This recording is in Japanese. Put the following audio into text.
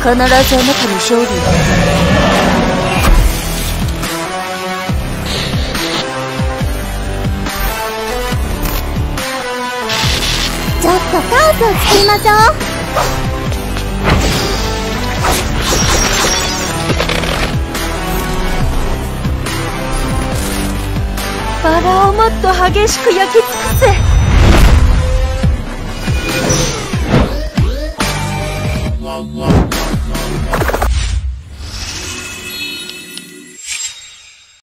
必ずあなたに勝利を。 ちょっとカオスを作りましょう。 バラをもっと激しく焼き付け